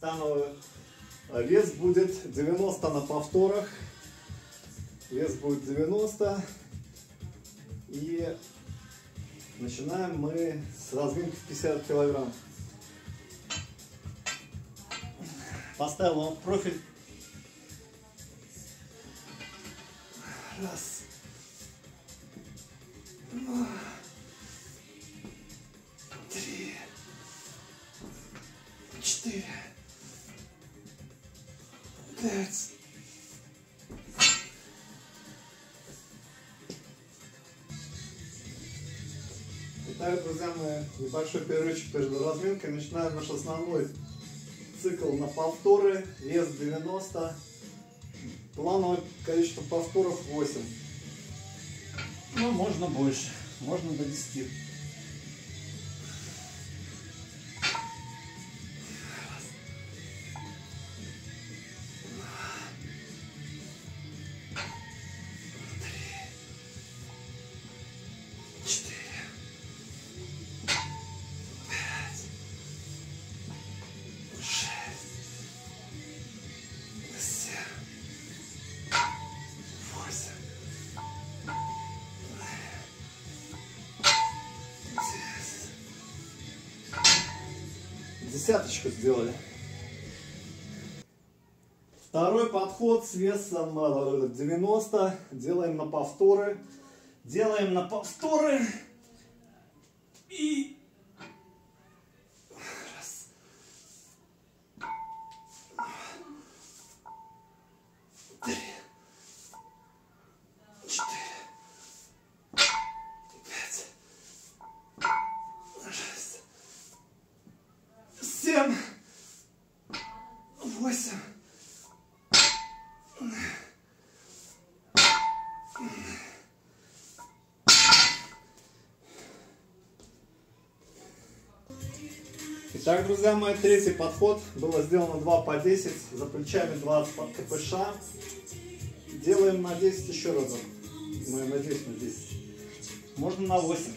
становую. Вес будет 90 на повторах. Вес будет 90. И начинаем мы с разминки в 50 килограмм. Поставил вам профиль. Раз. Два. Три. 4. 5. Итак, друзья мои, небольшой перерывчик между разминкой. Начинаем наш основной цикл на повторы. Вес 90. Плановое количество повторов 8. Ну, можно больше. Можно до 10. Десяточку сделали. Второй подход с весом 90. Делаем на повторы. Делаем на повторы. И раз. Три. 4. 5. 6. 7, 8, Итак, друзья мои, третий подход. Было сделано 2 по 10, за плечами 20 КПШ. Делаем на 10 еще разок. Мы надеюсь на 10. Можно на 8.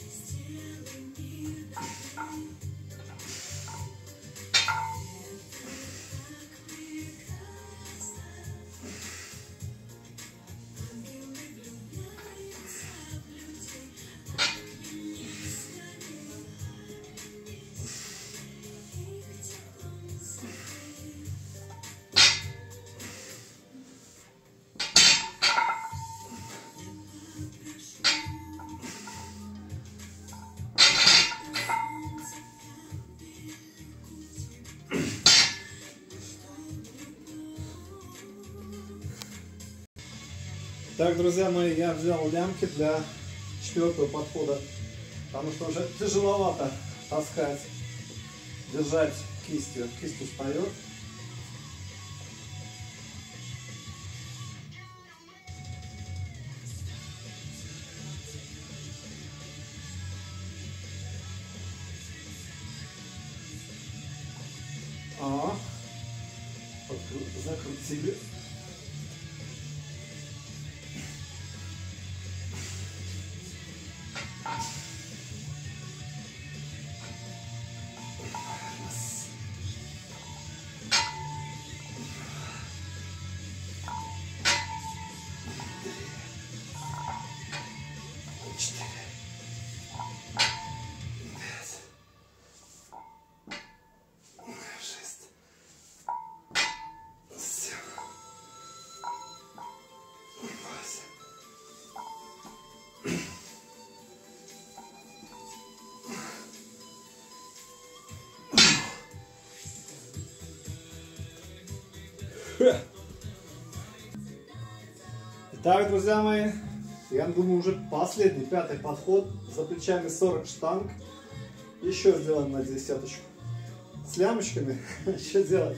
Так, друзья мои, я взял лямки для 4-го подхода, потому что уже тяжеловато таскать, держать кистью. Кисть устает. Закрутили. Итак, друзья мои, я думаю, уже последний, 5-й подход. За плечами 40 штанг. Еще сделаем на десяточку. С лямочками еще делать.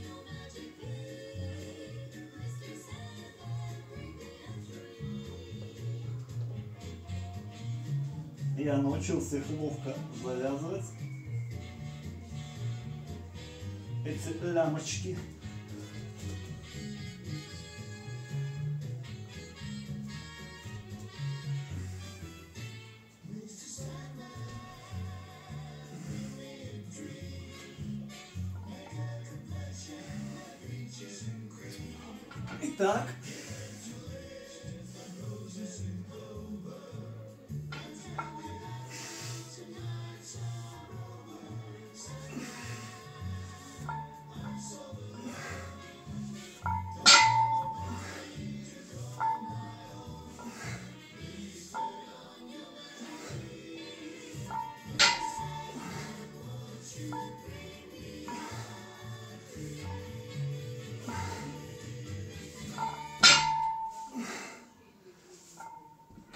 Я научился их ловко завязывать. Эти лямочки. Так.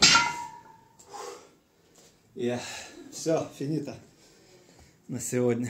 Все, финита на сегодня.